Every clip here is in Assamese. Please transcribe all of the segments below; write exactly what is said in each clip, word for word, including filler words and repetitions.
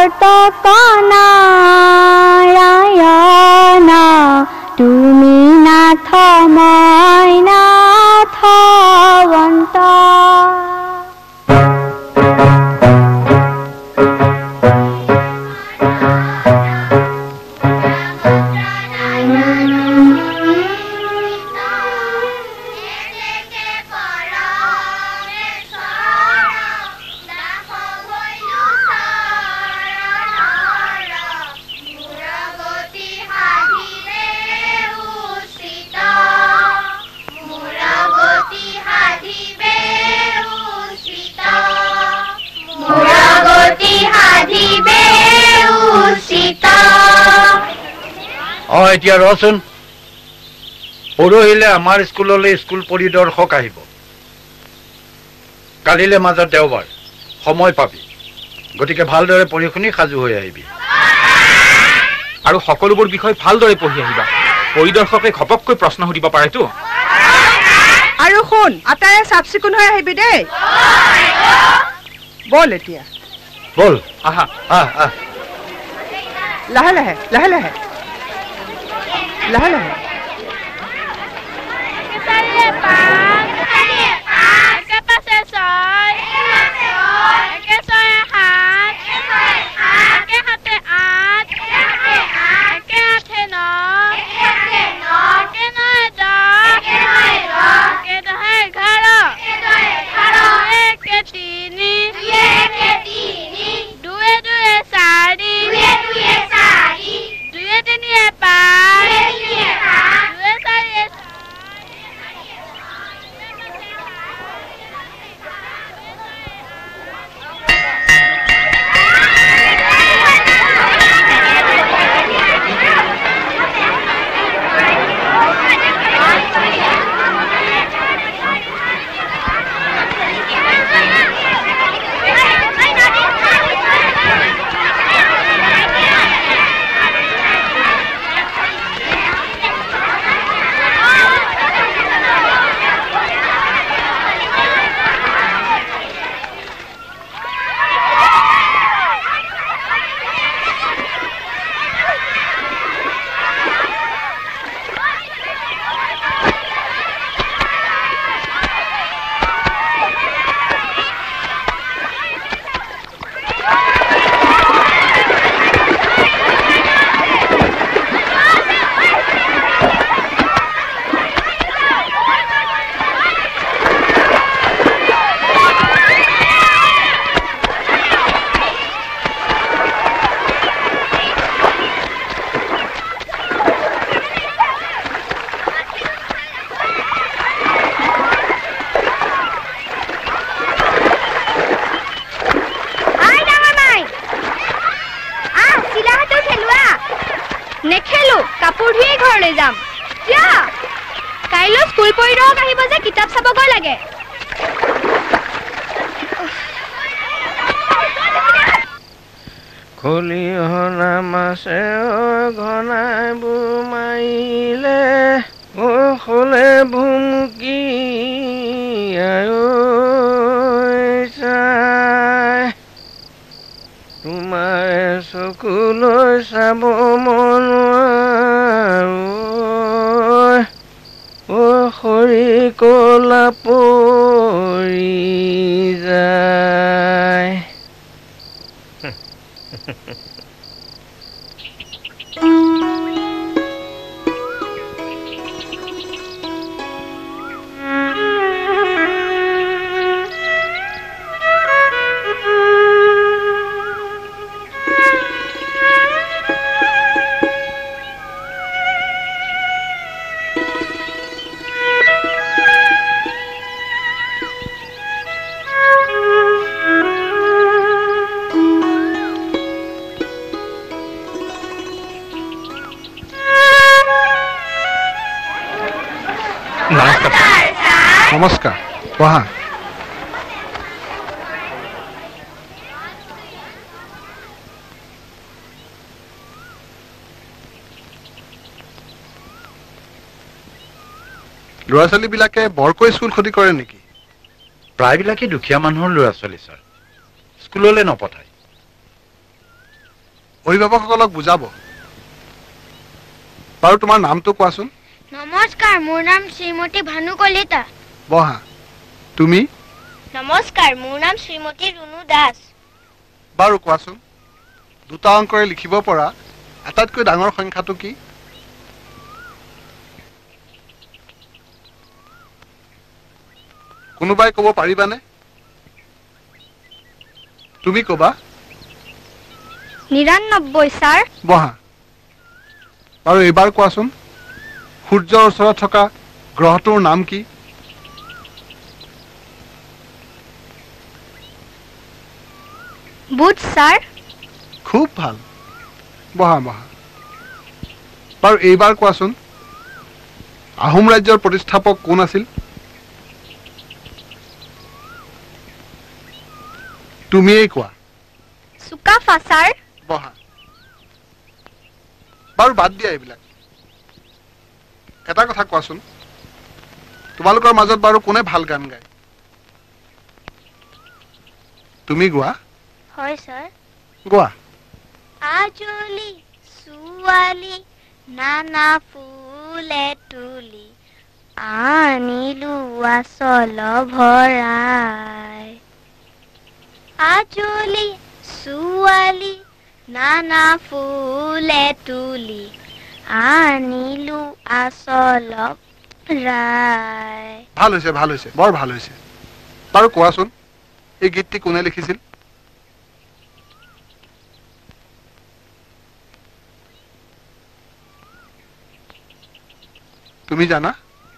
নাৰায়ণ তুমি নাথ মই নাথৱন্ত এতিয়া ৰচোন পৰহিলে আমাৰ স্কুললৈ স্কুল পৰিদৰ্শক আহিব কালিলে মাজত দেওবাৰ সময় পাবি গতিকে ভালদৰে পঢ়ি শুনি সাজু হৈ আহিবি আৰু সকলোবোৰ বিষয় ভালদৰে পঢ়ি আহিবা পৰিদৰ্শকে ঘপককৈ প্ৰশ্ন সুধিব পাৰেতো আৰু শুন আটায়ে চাফচিকুণ হৈ আহিবি দেই বল এতিয়া বল আহা আহ আহ লাহে লাহে লাহে লাহে লাহে লাহে নমস্কাৰ বহা ল'ৰা ছোৱালীবিলাকে বৰকৈ স্কুল ক্ষতি কৰে নেকি প্ৰায়বিলাকে দুখীয়া মানুহৰ ল'ৰা ছোৱালী ছাৰ স্কুললৈ নপঠায় অভিভাৱকসকলক বুজাব। বাৰু তোমাৰ নামটো কোৱাচোন। নমস্কাৰ, মোৰ নাম শ্ৰীমতী ভানু কলিতা। বহা। তুমি? নমস্কাৰ, মোৰ নাম শ্ৰীমতী ৰুণু দাস। বাৰু কোৱাচোন, দুটা অংকৰে লিখিব পৰা আটাইতকৈ ডাঙৰ সংখ্যাটো কি? কোনোবাই ক'ব পাৰিবানে? তুমি ক'বা। নিৰান্নব্বৈ ছাৰ। বহা। বাৰু এইবাৰ কোৱাচোন, সূৰ্যৰ ওচৰত থকা গ্ৰহটোৰ নাম কি? বুধ ছাৰ। খুব ভাল। বহা বহা। বাৰু এইবাৰ কোৱাচোন, আহোম ৰাজ্যৰ প্ৰতিষ্ঠাপক কোন আছিল? তুমিয়েই কোৱা। চুকাফা ছাৰ। বহা। বাৰু বাদ দিয়া এইবিলাক, এটা কথা কোৱাচোন, তোমালোকৰ মাজত বাৰু কোনে ভাল গান গায়? তুমি গোৱা? হয় ছাৰ। গোৱা। আজলি ছোৱালী নানা ফুলে তুলি আনিলো আচল ভৰাই। আজলি ছোৱালী নানা ফুলে তুলি আনিলো আচল ভৰাই। ভাল হৈছে, ভাল হৈছে, বৰ ভাল হৈছে। বাৰু কোৱাচোন, এই গীতটি কোনে লিখিছিল? তুমি জানা?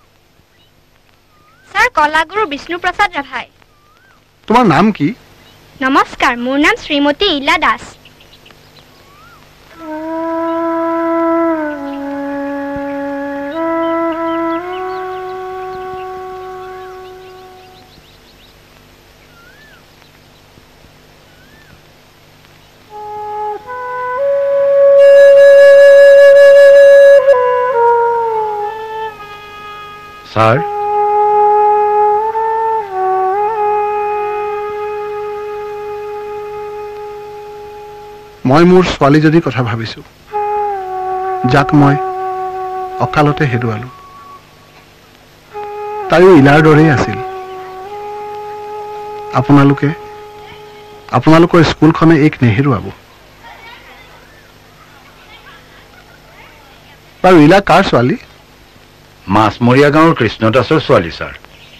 ছাৰ, কলাগুৰু বিষ্ণু প্ৰসাদ ৰাভাই। তোমাৰ নাম কি? নমস্কাৰ, মোৰ নাম শ্ৰীমতী ইলা দাস। ছাৰ, মই মোৰ ছোৱালীজনীৰ কথা ভাবিছো, যাক মই অকালতে হেৰুৱালো। তাইও ইলাৰ দৰেই আছিল। আপোনালোকে আপোনালোকৰ স্কুলখনে এইক নেহেৰুৱাব। বাৰু ইলা কাৰ ছোৱালী? মাছমৰীয়া গাঁৱৰ কৃষ্ণ দাসৰ ছোৱালী ছাৰ।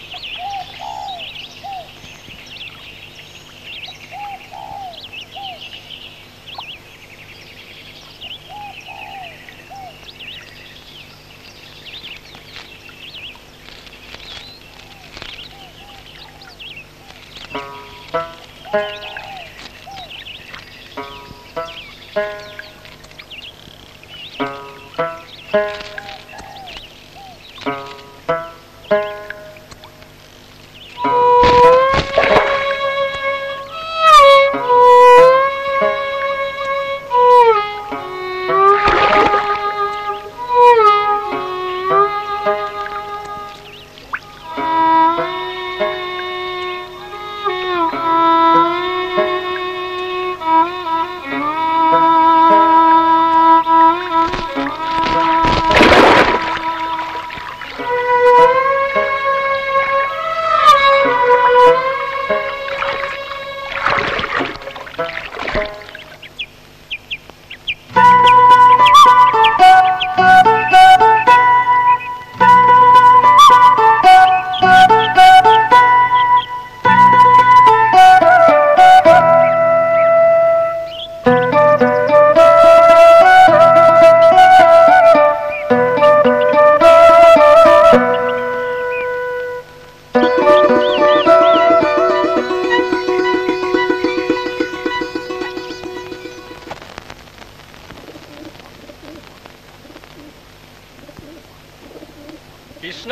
কৃষ্ণ,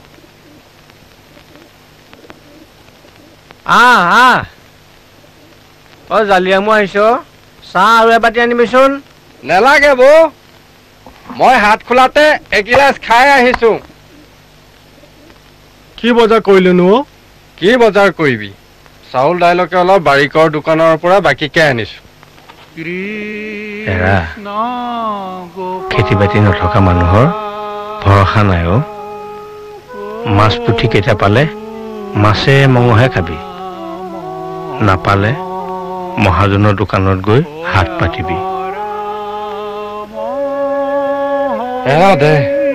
আহ আহ। অ জালিয়ামো আহিছ, চাহ আৰু এবাটি আনিবিচোন। নেলাগে বৌ, মই হাত খোলাতে এগিলাচ খাই আহিছো। কি বজাৰ কৰিলেনো? কি বজাৰ কৰিবি, চাউল দাইলকে অলপ বাৰিকৰ দোকানৰ পৰা বাকীকে আনিছো। এৰা খেতি বাতি নথকা মানুহৰ ভৰসা নাই অ মাছ পুঠি কেইটা পালে মাছে মঙহে খাবি নাপালে মহাজনৰ দোকানত গৈ হাত পাতিবি এৰা দে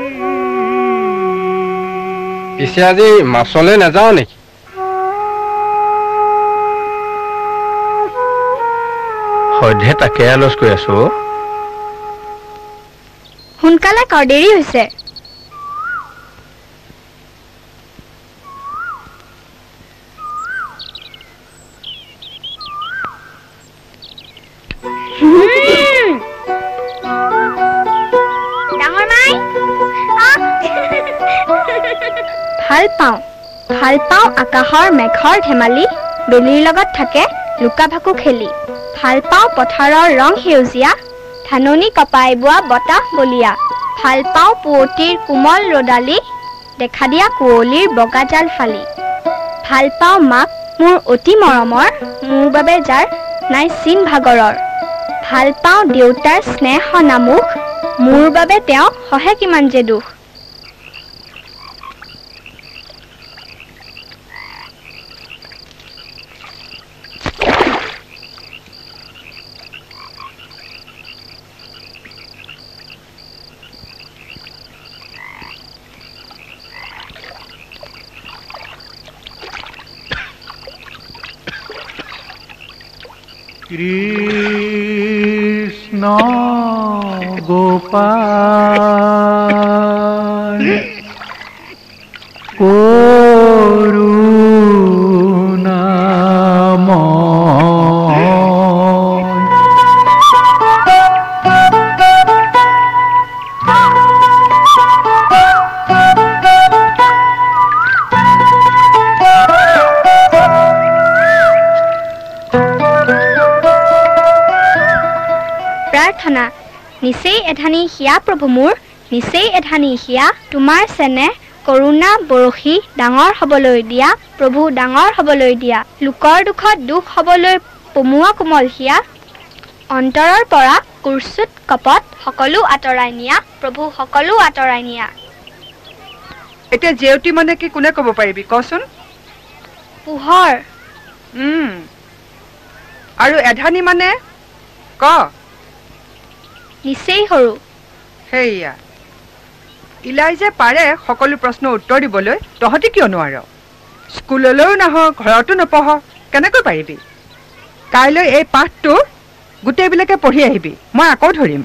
পিছে আজি মাছলৈ নাযাওঁ নেকি সদ্যে তাকে আলোচ কৰি আছো সোনকালে কৰ দেৰি হৈছে ডাঙৰ মাই ভাল পাওঁ ভাল পাওঁ আকাশৰ মেঘৰ ধেমালি বেলিৰ লগত থাকে লুকা ভাকু খেলি ভাল পাওঁ পথাৰৰ ৰং সেউজীয়া ধাননি কপাই বোৱা বতাহ বলিয়া ভাল পাওঁ পুৱতিৰ কোমল ৰদালি দেখা দিয়া কুঁৱলীৰ বগা জাল ফালি ভাল পাওঁ মাক মোৰ অতি মৰমৰ মোৰ বাবে যাৰ নাই চিন ভাগৰৰ ভাল পাওঁ দেউতাৰ স্নেহ নামুখ মোৰ বাবে তেওঁ সহে কিমান যে দুখ কৃষ্ণ গোপাল প্ৰাৰ্থনা নিচেই এধানি হিয়া প্ৰভু মোৰ নিচেই এধানি হিয়া তোমাৰ চেনে কৰুণা বৰশী ডাঙৰ হ'বলৈ দিয়া প্ৰভু ডাঙৰ হ'বলৈ দিয়া লোকৰ দুখত দুখ হ'বলৈ পমুৱা কোমল হিয়া অন্তৰৰ পৰা কুৰ্চুত কপত সকলো আঁতৰাই নিয়া প্ৰভু সকলো আঁতৰাই নিয়া এতিয়া জেউতি মানে কি কোনে ক'ব পাৰিবি কচোন পোহৰ উম আৰু এধানি মানে ক নিচেই সৰু হেয়া ইলাই যে পাৰে সকলো প্ৰশ্ন উত্তৰ দিবলৈ তহঁতি কিয় নোৱাৰ স্কুললৈও নাহ ঘৰতো নপঢ় কেনেকৈ পাৰিবি কাইলৈ এই পাঠটো গোটেইবিলাকে পঢ়ি আহিবি মই আকৌ ধৰিম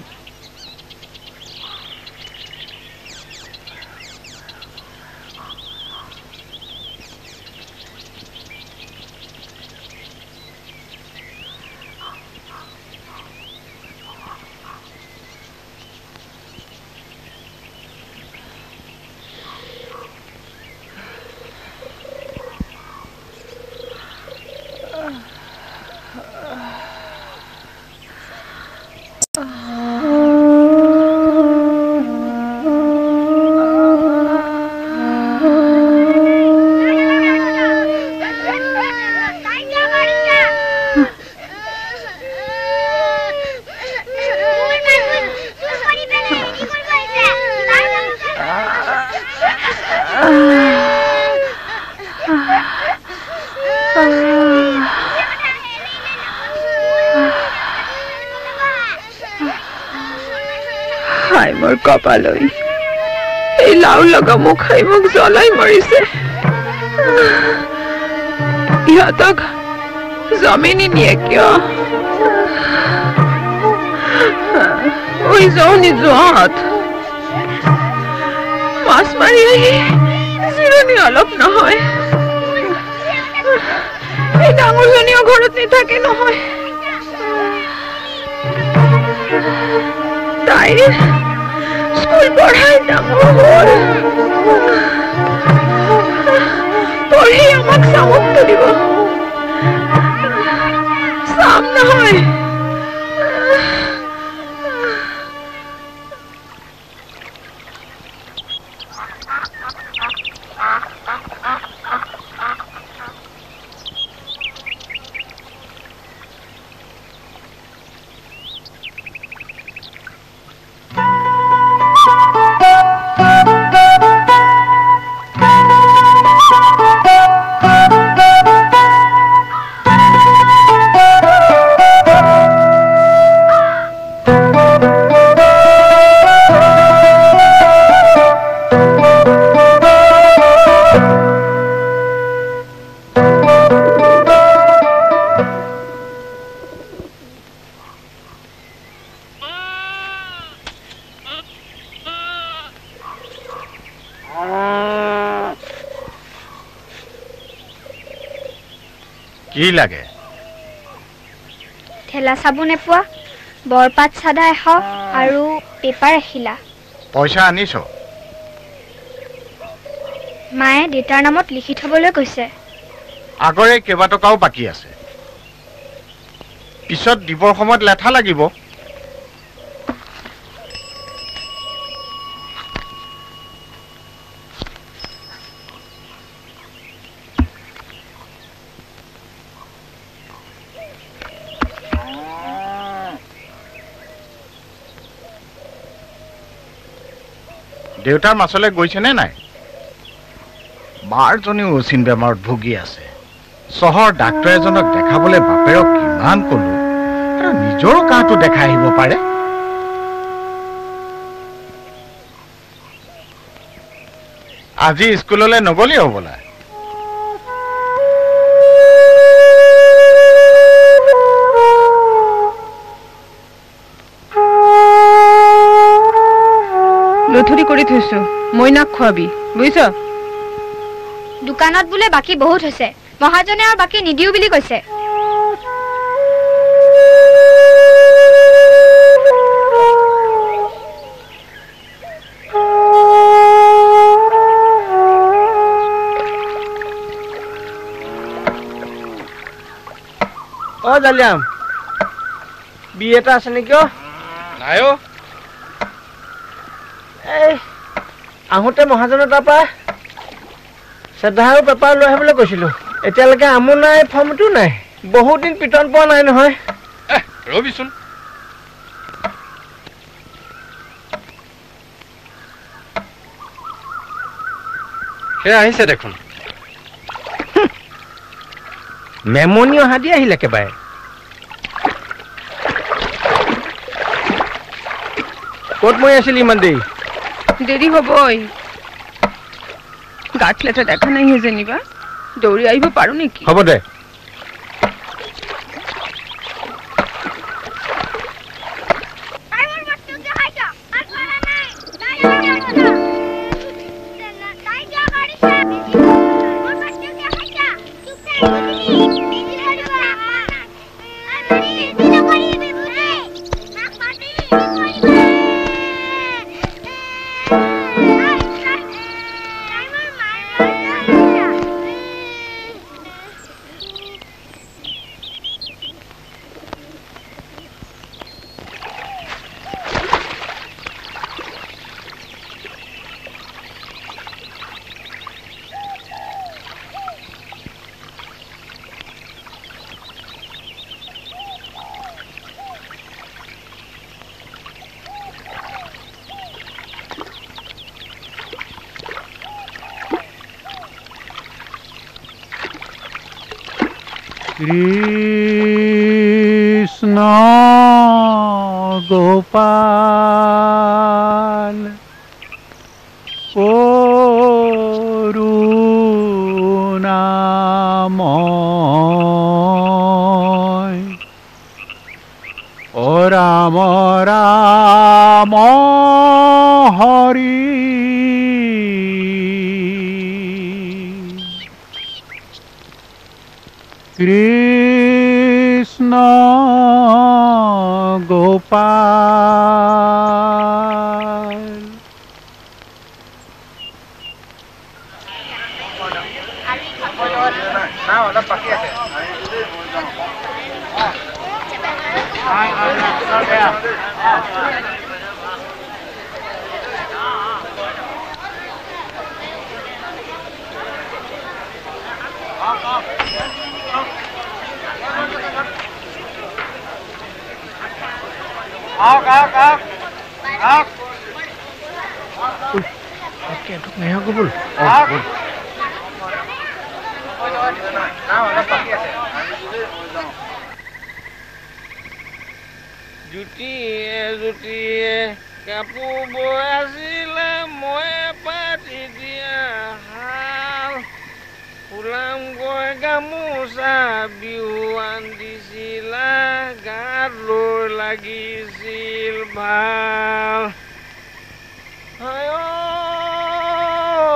হাই মোৰ কপালৈ এই লাউ লগা মুখ খাই মোক জ্বলাই মৰিছে ইহঁতক জমিনি নিয়ে কিয় ওই যাও নিজত মাছ মাৰি আহি জিৰণি অলপ নহয় এই ডাঙৰজনীও ঘৰত নাথাকে নহয় তাই স্কুল পঢ়াই ডাঙৰ হ'ল পঢ়ি আমাক চামক তুলিব চাম নহয় কি লাগে? ঠেলা চাবোন এপোৱা, বৰপাত চাদা এশ আৰু পেপাৰ এখিলা। পইচা আনিছ? মায়ে দেউতাৰ নামত লিখি থবলৈ কৈছে। আগৰে কেইবাটকাও বাকী আছে, পিছত দিবৰ সময়ত লেঠা লাগিব। দেউতাৰ মাছলৈ গৈছেনে নাই? বাৰজনীও অচিন বেমাৰত ভুগি আছে। চহৰ ডাক্তৰ এজনক দেখাবলৈ বাপেৰক কিমান কলো, আৰু নিজৰ কাহটো দেখাই আহিব পাৰে। আজি স্কুললৈ নগলি হ'বলা? লথুৰি কৰি থৈছো, মইনাক খোৱাবি বুজিছ? দোকানত বোলে বাকী বহুত হৈছে, মহাজনে আৰু বাকী নিদিও বুলি কৈছে। অ জালিয়াম, বি এটা আছে নেকি? অ নাই অ। এই আহোঁতে মহাজনৰ তাৰপৰা শ্ৰদ্ধা আৰু পেপাৰ লৈ আহিবলৈ কৈছিলোঁ, এতিয়ালৈকে আমো নাই, ফৰ্মটো নাই। বহুত দিন পিটন পোৱা নাই নহয়। ৰবিচোন, সেয়া আহিছে দেখোন। মেমনি অহা দি আহিলে একেবাৰে। ক'ত মই আছিলি ইমান দেৰি? দেৰি হ'বই, গাত লেঠা দেখা নাইহে যেনিবা, দৌৰি আহিব পাৰো নেকি? হ'ব দে। কৃষ্ণ গোপাল করুণাময় ও Ram Ram Hari Krishna Gopal. Out, out, out, out. Okay, itu ngayak gue bul. Out. Juti, juti, kapu boasila moe pati dia hal. Pulang gue kamu sabiuan di sila garur lagi silbal. Ayo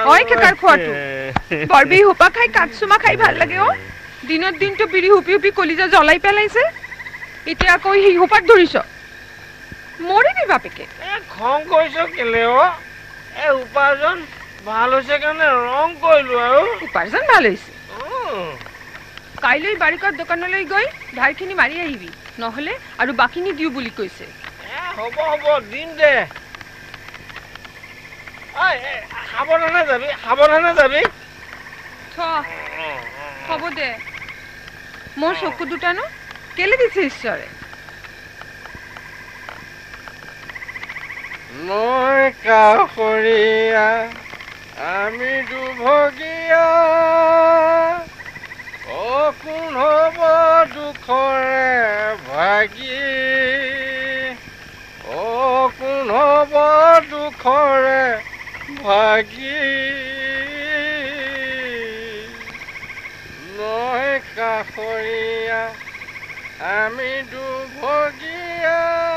অই কেকাৰ খোৱাটো বৰ বিৰি হুপা খাই কাটচুমা খাই ভাল লাগে অ দিনত দিনটো বিৰি হুপি হুপি কলিজা জ্বলাই পেলাইছে এতিয়া আকৌ সেই হুপাত ধৰিছ মৰিবি বাপেকে খং কৰিছ কেলে অ এ উপাৰ্জন ভাল হৈছে কাৰণে ৰং কৰিলো আৰু উপাৰ্জন ভাল হৈছে কাইলৈ বাৰিকৰ দোকানলৈ গৈ ধাৰখিনি মাৰি আহিবি নহলে আৰু বাকিনি দিও বুলি কৈছে হ'ব হ'ব দিম দে সাৱধানে যাবি সাৱধানে যাবি হ'ব দে মোৰ চকু দুটানো কেলে দিছে ঈশ্বৰে নৈ কাষৰীয়া আমি দুভগীয়া অ কোন হ'ব দুখৰে ভাগি অ কোন হ'ব দুখৰে ভাগি নৈ কাষৰীয়া আমি দুভগীয়া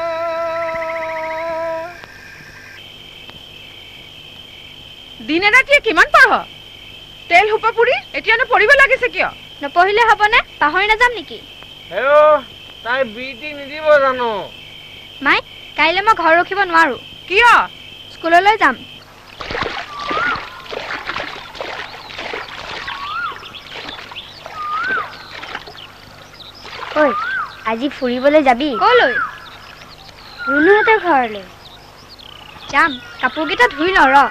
দিনে ৰাতিয়ে কিমান পঢ় তেল হুপা পুৰি এতিয়ানো পঢ়িব লাগিছে কিয় নপঢ়িলে হ'বনে পাহৰি নাযাম নেকি হেল্ল' তাই বিটি নিদিব জানো মাই কাইলৈ মই ঘৰ ৰখিব নোৱাৰো কিয় স্কুললৈ যাম ঐ আজি ফুৰিবলৈ যাবি কলৈ ৰুনুহঁতৰ ঘৰলৈ যাম কাপোৰকেইটা ধুই ল ৰ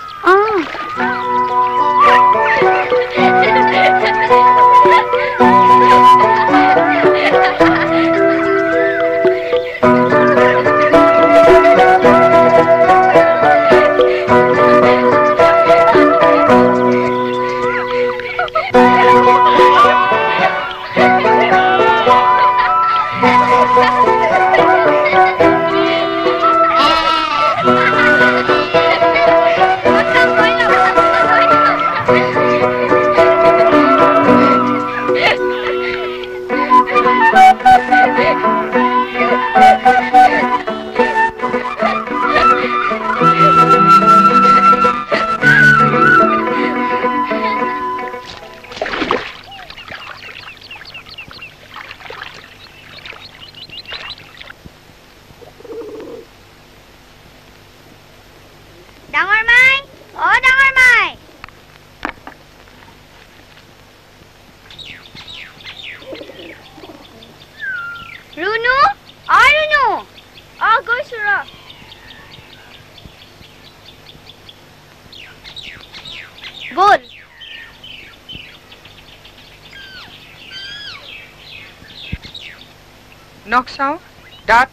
নখ চাওঁ দাঁত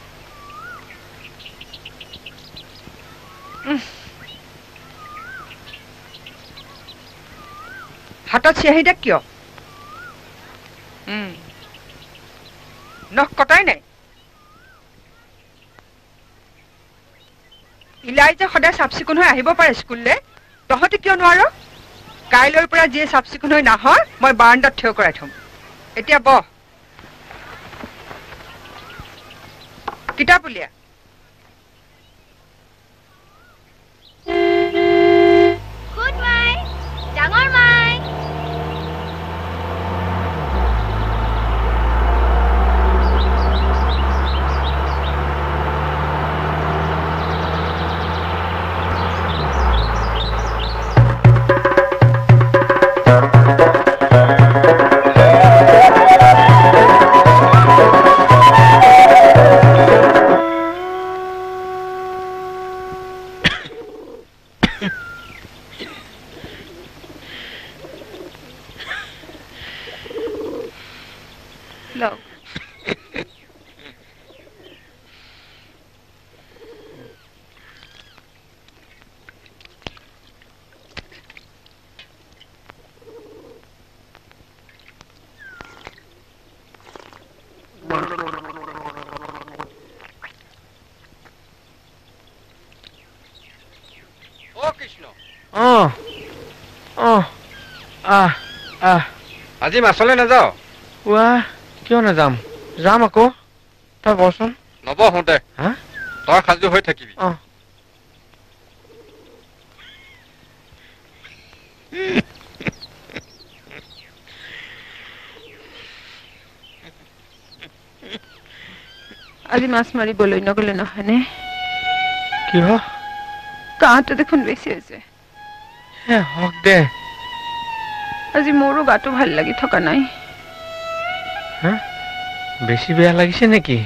হাতত চিয়াহী দাগ কিয় নখ কটাই নাই ইলাই যে সদায় চাফ চিকুণ হৈ আহিব পাৰে স্কুললৈ তহঁতে কিয় নোৱাৰ কাইলৈৰ পৰা যিয়ে চাফ চিকুণ হৈ নাহয় মই বাৰাণ্ডাত থিয় কৰাই থম এতিয়া বহ কিতাপ উলিয়া গুড মাই ডাঙৰ মাই আজি মাছলৈ নাযাওঁ কিয় নাযাম যাম আকৌ তই বচোন নবহোঁতে হা তই সাজু হৈ থাকিবি আজি মাছ মাৰিবলৈ নগলে নহয়নে? কিয়? কাহটো দেখোন বেছি হৈছে। হওক দে। আজি মোৰো গাটো ভাল লাগি থকা নাই। বেছি বেয়া লাগিছে নেকি?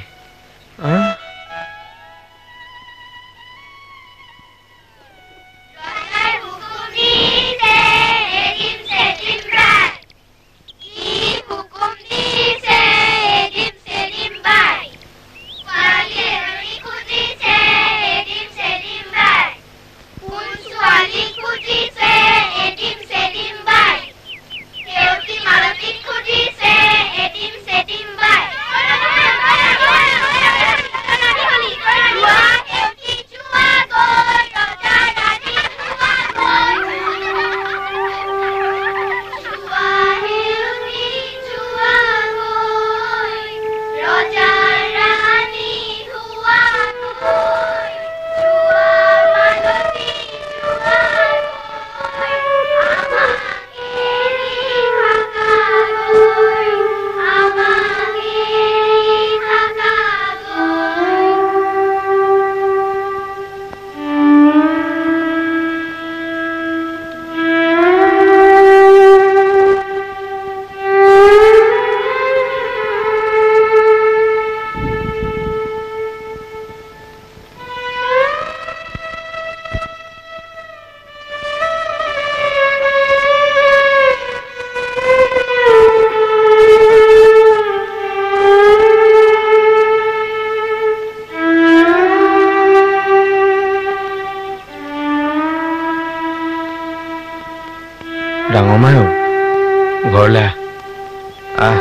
ডাঙৰ মায়ো ঘৰলৈ আহ।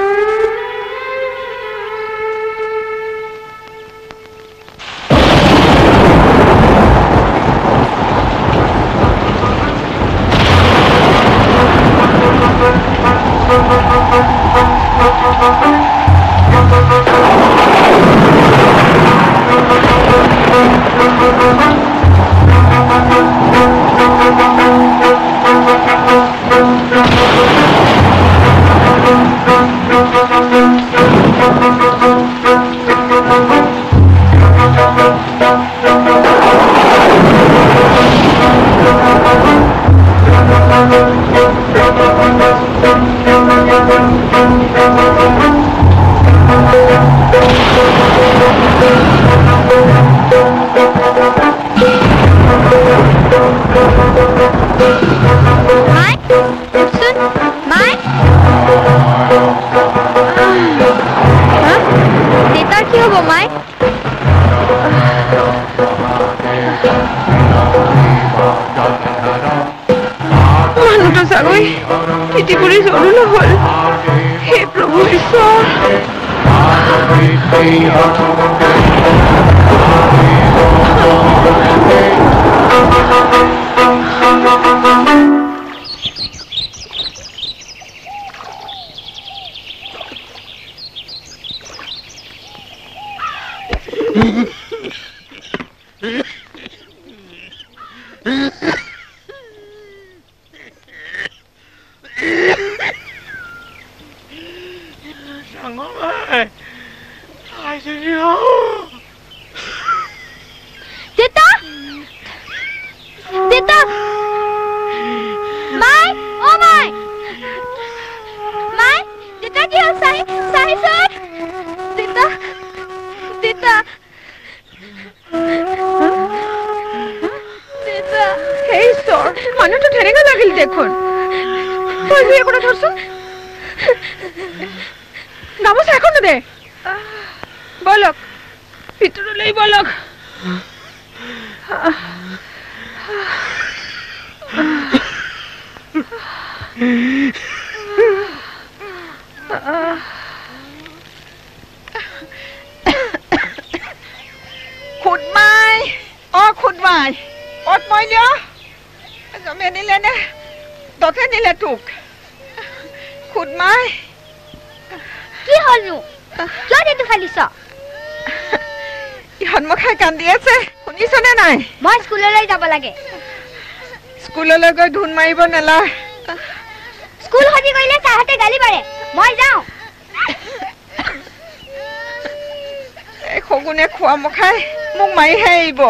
মই স্কুললৈ যাব লাগে। স্কুললৈ গৈ ধুন মাৰিব নালাগে। স্কুল হজি কৰিলে ছাৰহঁতে গালি পাৰে মই যাওঁ এই খগুনে খোৱা মখাই মোক মাৰিহে আহিব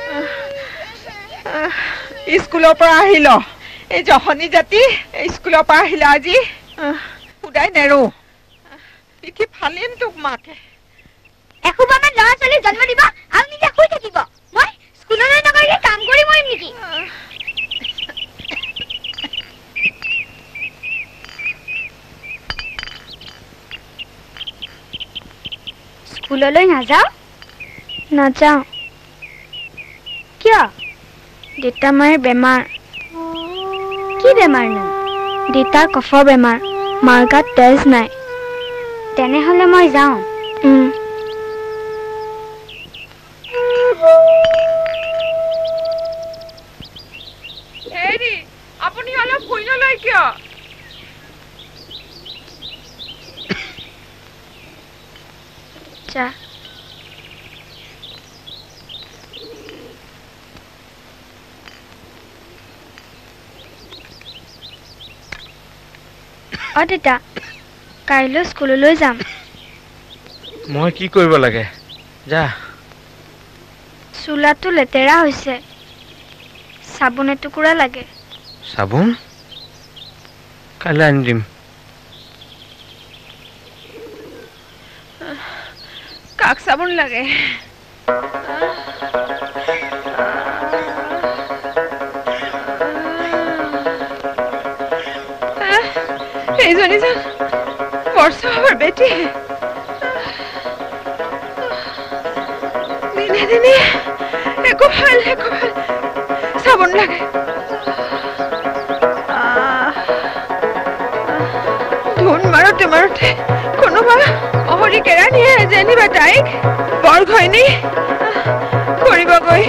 স্কুলৰ পৰা আহিল এই জহনী জাতি স্কুলৰ পৰা আহিলা আজি সুদাই নেৰো পিঠি ফালিম তোক মাকে এসোপামান ল'ৰা ছোৱালী জন্ম দিব আৰু নিজে শুই থাকিব মই স্কুললৈ নগৰিলে কাম কৰি মৰিম নেকি স্কুললৈ নাযাওঁ নাযাওঁ কিয় দেউতা মাৰ বেমাৰ কি বেমাৰনো দেউতাৰ কফৰ বেমাৰ মাৰ গাত তেজ নাই তেনেহ'লে মই যাওঁ হেৰি আপুনি অলপ শুই নলয় কিয় যা অ দেউতা কাইলৈ স্কুললৈ যাম মই কি কৰিব লাগে যা চোলাটো লেতেৰা হৈছে চাবোন এটুকুৰা লাগে চাবোন কাইলৈ আনি দিম কাক চাবোন লাগে এইজনী যেন বৰ্ষাৰ বেটি দিনে দিনে একো ভাল একো ভাল চাবোন লাগে ধুন মাৰোতে মাৰোতে কোনোবা অহৰি কেৰাণীয়ে যেনিবা তাইক বৰ ঘৈণী কৰিবগৈ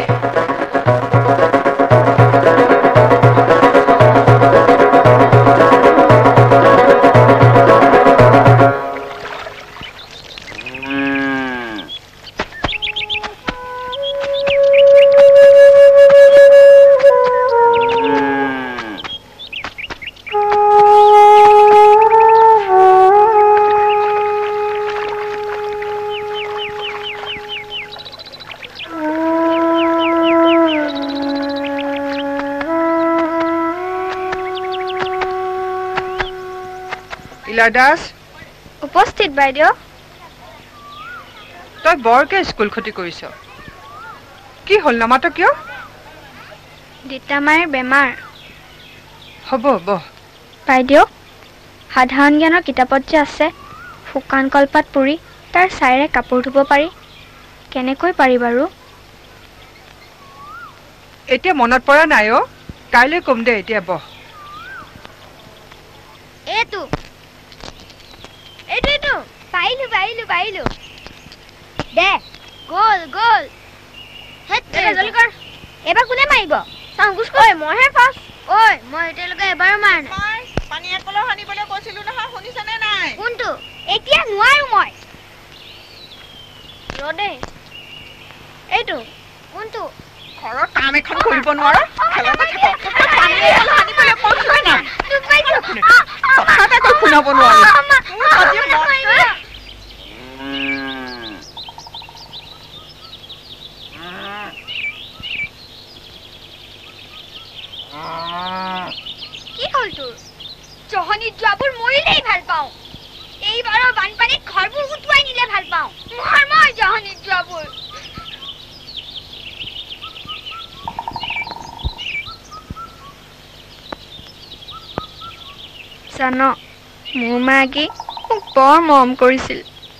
দাস উপস্থিত বাইদেউ তই বৰকে স্কুল ক্ষতি কৰিছ কি হ'ল নামাত কিয় দেউতা মাৰ বেমাৰ হ'ব বহ বাইদেউ সাধাৰণ জ্ঞানৰ কিতাপত যে আছে শুকান কলপাত পুৰি তাৰ ছাইৰে কাপোৰ ধুব পাৰি কেনেকৈ পাৰি বাৰু এতিয়া মনত পৰা নাই অ কাইলৈ কম দে এতিয়া বহ এইটো এইটো এইটো পাইলো পাইলো পাইলো দে গোল গোল হেট জলদি কৰ এবাৰ কোনে মাৰিব চাংগুছ কৈ মইহে ফাৰ্ষ্ট ঐ মই এতিয়ালৈকে এবাৰো মাৰা নাই পানী একলো হানিবলৈ কৈছিলো নহয় শুনিছনে নাই কোনটো এতিয়া নোৱাৰো মই ৰদে এইটো কোনটো ঘৰৰ কাম এখন কৰিব নোৱাৰো খেলতে থাক পানী একলো হানিবলৈ কৈছিলো না কথা এটা কৈ শুনাব নোৱাৰো কি হ'ল তোৰ জহনীত যোৱাবোৰ মৰিলেই ভাল পাওঁ এইবাৰৰ বানপানীত ঘৰবোৰ উটুৱাই নিলে ভাল পাওঁ মোৰ মই জহনীত যোৱাবোৰ জান মোৰ মাকে মোক বৰ মৰম কৰিছিল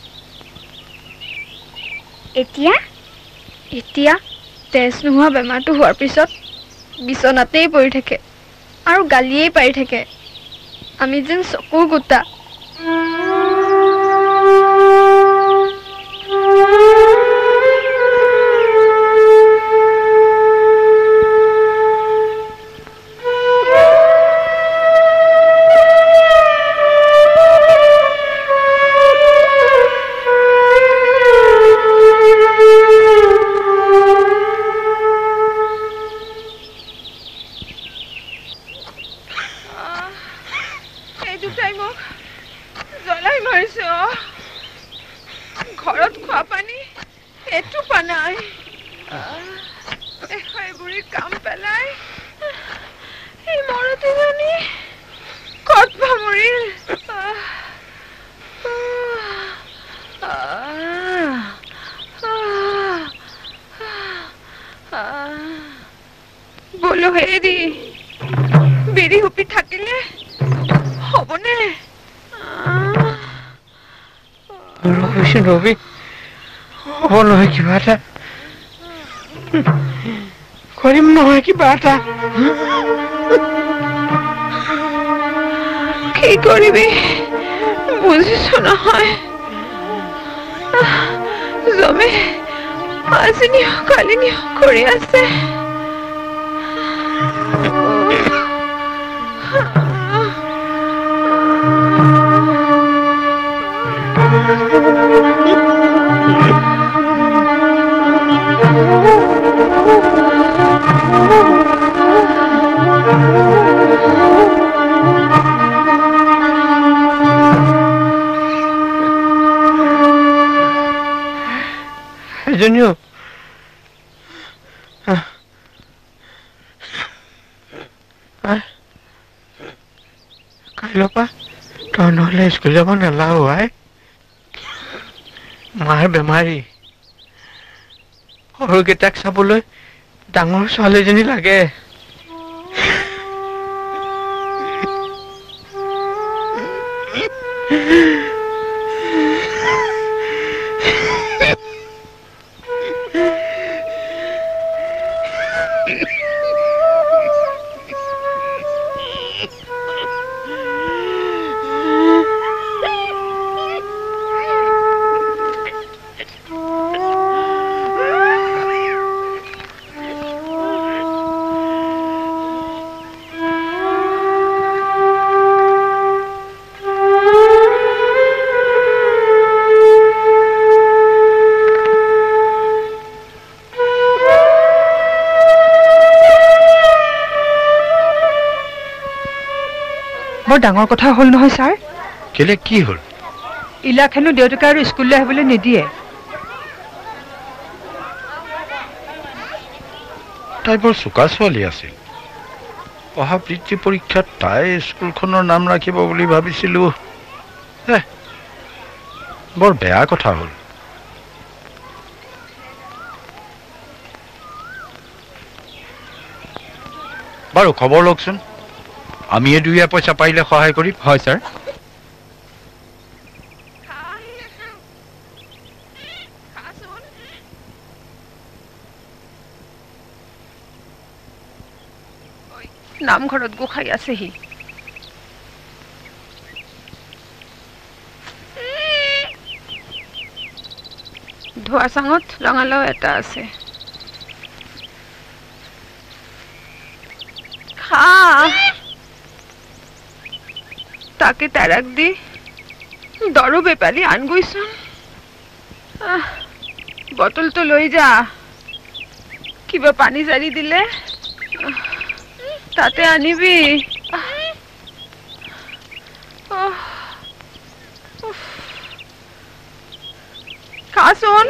এতিয়া এতিয়া তেজ নোহোৱা বেমাৰটো হোৱাৰ পিছত বিচনাতেই পৰি থাকে আৰু গালিয়েই পাৰি থাকে আমি যেন চকুৰ গোটা দেউতাই মোক জ্বলাই মাৰিছে ঘৰত খোৱা পানী এটোপা নাই এখাই বুঢ়ী কাম পেলাই এই মৰতীজনী ক'ত ভামৰিল বলো হেৰি বিড়ি হুপি থাকিলে হ'বনে ৰবিচোন ৰবি হ'ব নহয় কিবা এটা কৰিম নহয় কিবা এটা কি কৰিবি বুজিছো নহয় জমে আজি নিহ কালি নিহ কৰি আছে Junior. কাইলৈ পৰা তই নহ'লে স্কুল যাব নালাগো আই মাৰ বেমাৰী সৰুকেইটাক চাবলৈ ডাঙৰ ছোৱালীজনী লাগে বৰ ডাঙৰ কথা হ'ল নহয় ছাৰ কেলে কি হ'ল ইলাখেনো দেউতাকে আৰু স্কুললৈ আহিবলৈ নিদিয়ে তাই বৰ চোকা ছোৱালী আছিল অহা বৃত্তি পৰীক্ষাত তাই স্কুলখনৰ নাম ৰাখিব বুলি ভাবিছিলো বৰ বেয়া কথা হ'ল বাৰু খবৰ লওকচোন আমি এই দুই পইচা পাইলে সহায় কৰিম হয় স্যাৰ নামঘৰত গোসাই আছেহি ধোৱা চাঙত ৰঙালাও এটা আছে খা তাকে তাৰাক দি দৰো বেপালী আন গৈছোন বটলটো লৈ যা কিবা পানী জাৰি দিলে তাতে আনিবি খাচোন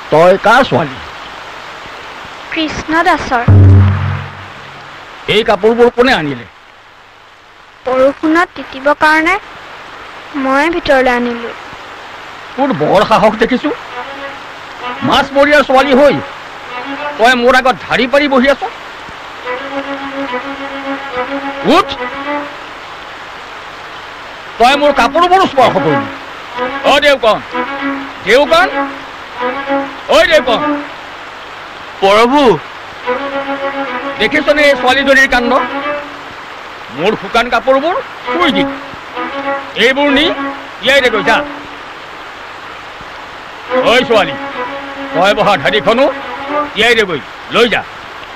তই কাৰ ছোৱালী? কৃষ্ণ দাসৰ। এই কাপোৰবোৰ কোনে আনিলে? বৰষুণত তিতিবৰ কাৰণে মই ভিতৰলৈ আনিলো। তোৰ বৰ সাহস দেখিছো। মাছমৰীয়াৰ ছোৱালী হৈ তই মোৰ আগত ধাৰি পাৰি বহি আছ। উঠ, তই মোৰ কাপোৰবোৰ স্পৰ্শ কৰিলি। অ দেউকণ, দেউকণ, ঐ দেউকণ। প্ৰভু, দেখিছনে এই ছোৱালীজনীৰ কাণ্ড? মোৰ শুকান কাপোৰবোৰ চুই দিল। এইবোৰ নি ইয়াই দে গৈছা। ঐ ছোৱালী, তই বহা ধাৰিখনো ইয়াই দে গৈ লৈ যা।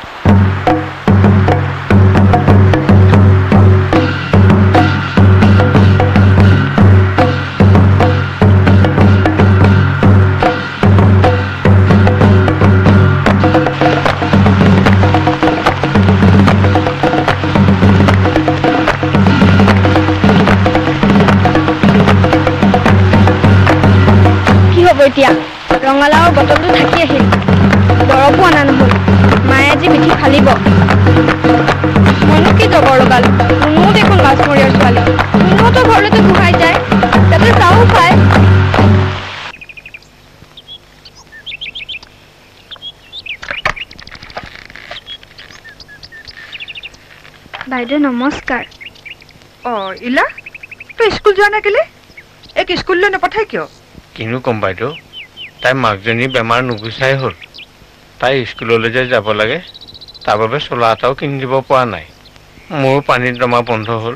এতিয়া ৰঙালাওৰ বটলটো থাকি আহিল। দৰৱো অনা নহ'ল। মায়ে আজি মিঠি ফালিব। মইনো কি জগৰ লগালো? কোনো দেখোন মাছমৰীয়াৰ ছোৱালী। কোনোতো ঘৰলৈতো গুহাই যায়, তাতে চাও খায়। বাইদেউ নমস্কাৰ। অ ইলা, তই স্কুল যোৱা নাই কেলে? এক স্কুললৈ নপঠাই কিয়? কিনো কম বাইদেউ, তাই মাকজনী বেমাৰ নুগুচাই হ'ল। তাই স্কুললৈ যে যাব লাগে, তাৰ বাবে চোলা এটাও কিনি দিব পৰা নাই। মোৰ পানীত জমা বন্ধ হ'ল।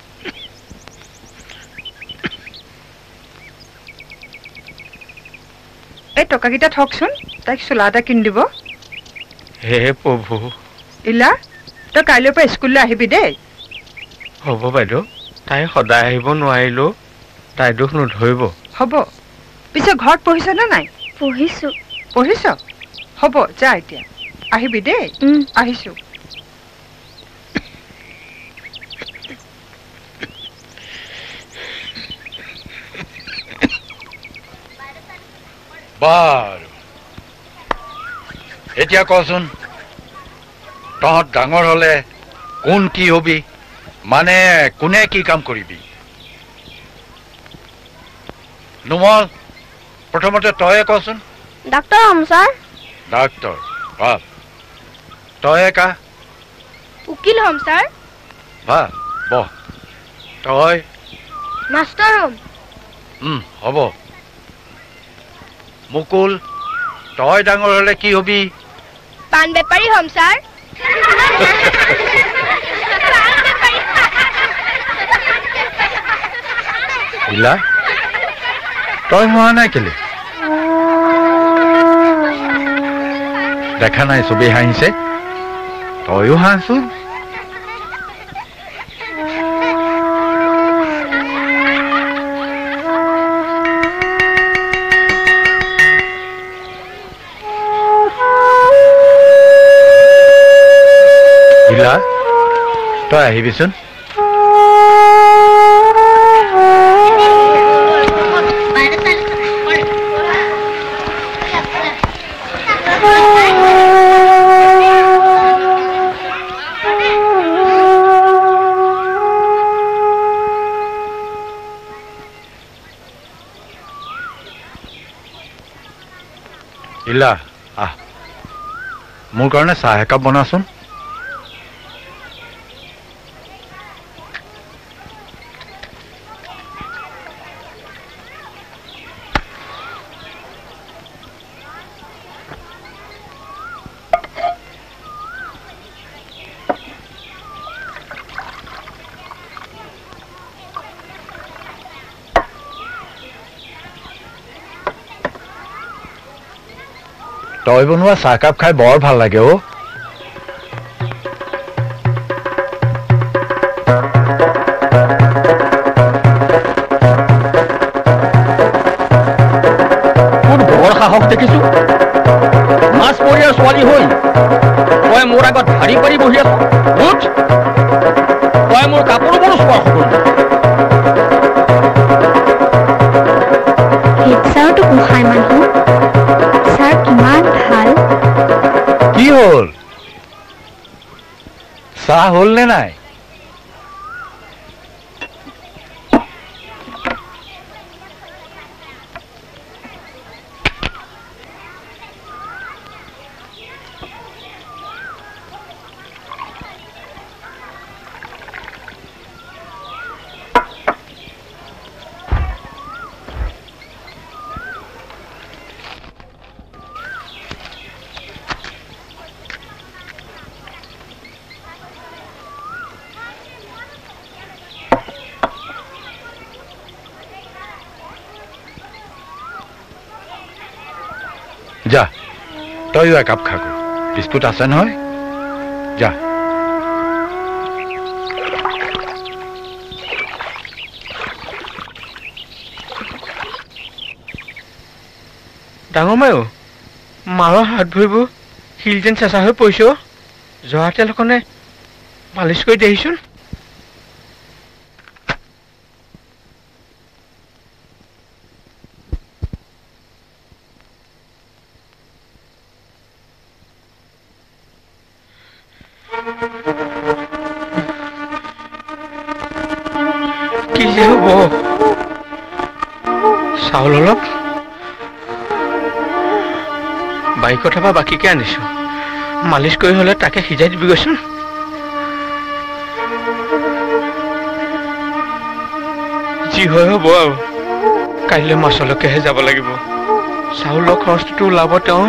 এই টকাকেইটা থকচোন, তাইক চোলা এটা কিনি দিব। হে প্ৰভু। ইলা, তই কাইলৈৰ পৰা স্কুললৈ আহিবি দেই। হ'ব বাইদেউ, তাই সদায় আহিব নোৱাৰিলেও তাই দুখ নধৰিব। হ'ব। পিছে ঘৰত পঢ়িছ নে নাই? পঢ়িছো। পঢ়িছ? হ'ব, যা এতিয়া। আহিবি দেই। আহিছো। বাৰু এতিয়া কচোন, তহঁত ডাঙৰ হলে কোন কি হবি? মানে কোনে কি কাম কৰিবি? নুমল, প্ৰথমতে তয়ে কচোন। ডাক্তৰ হ'ম ছাৰ। ডাক্তৰ, ভাল। তয়ে কা? উকিল হ'ম ছাৰ। ভাল, বহ। তই? মাষ্টৰ হ'ম। উম, হ'ব। মুকুল, তই ডাঙৰ হলে কি হবি? পাণ বেপাৰী হ'ম ছাৰ। ইলা, তই হোৱা নাই কেলে? দেখা নাই চবেই হাঁহিছে, তয়ো হাঁহচোন। ইলা, তই আহিবিচোন। ইলা, আহ, মোৰ কাৰণে চাহ একাপ বনাচোন। তই বনোৱা চাহকাপ খাই বৰ ভাল লাগে অ। তোৰ বৰ সাহস দেখিছো। মাছমৰীয়াৰ ছোৱালী হৈ তই মোৰ আগত ধাৰি পাৰি বহি আছ। উঠ, তই মোৰ কাপোৰবোৰ স্পৰ্শ কৰিলি। হেড ছাৰতো গোহাঁই মানুহ। ছাৰ চাহ হ'ল নে নাই? যা তইও একাপ খা গৈ বিস্কুট আছে নহয় যা ডাঙৰ মায়ো মাৰৰ হাত ভৰিবোৰ শিল যেন চেঁচা হৈ পৰিছ জহা তেলখনে মালিচ কৰি দেহিচোন কি যে হ'ব চাউল অলপ বাইকৰ পৰা বাকীকে আনিছো মালিচ কৰি হলে তাকে সিজাই দিবি গৈছোন যি হয় হ'ব আৰু কাইলৈ মাছলৈকেহে যাব লাগিব চাউলৰ খৰচটো ওলাব তেওঁ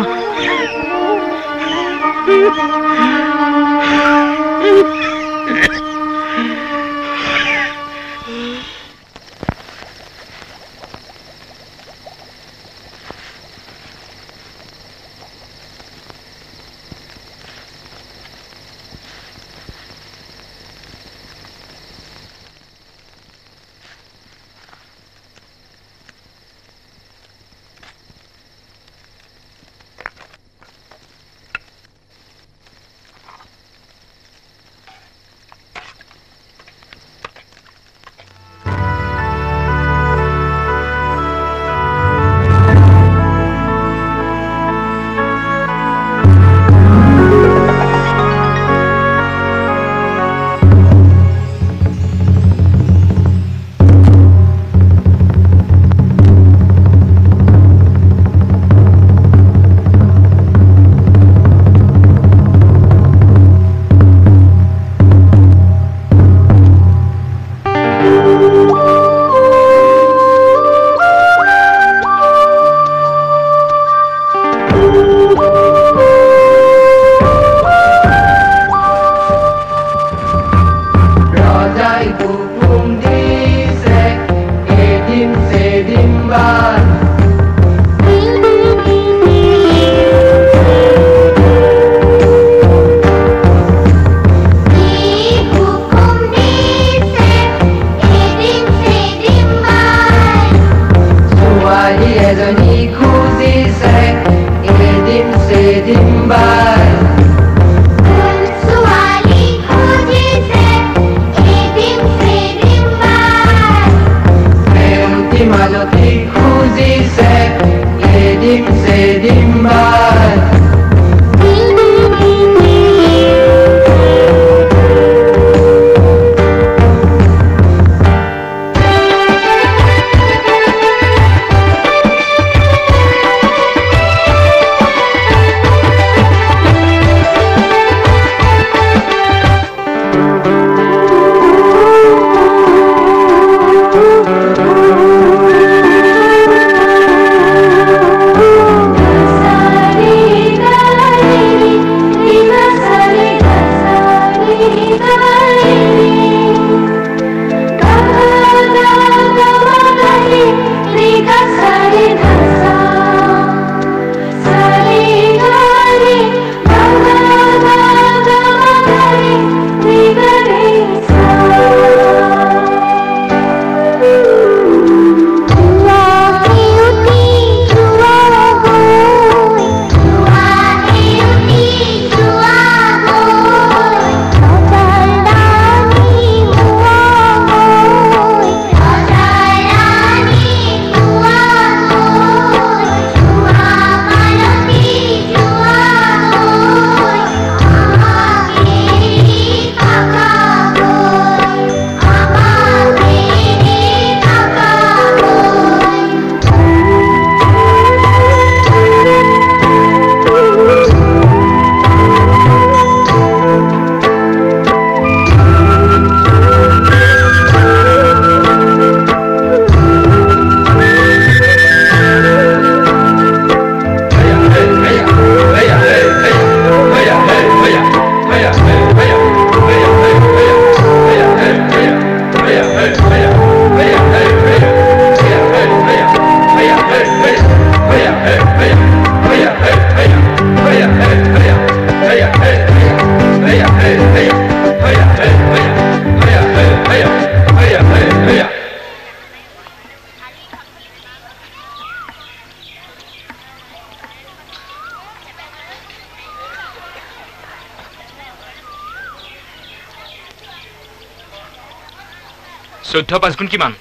চৈধ্য পাঁচ গুণ কিমান